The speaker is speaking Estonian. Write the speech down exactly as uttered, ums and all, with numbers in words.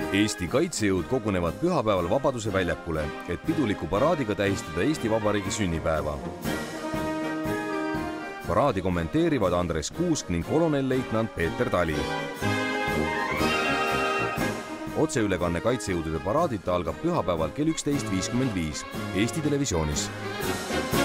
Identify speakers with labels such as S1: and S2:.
S1: Eesti kaitsejõud kogunevad pühapäeval Vabaduse väljakule, et piduliku paraadiga tähistada Eesti Vabariigi sünnipäeva. Paraadi kommenteerivad Andres Kuusk ning kolonelleitnant Peeter Tali. Otseülekanne kaitsejõudude paraadilt algab pühapäeval kell üksteist viiskümmend viis Eesti Televisioonis.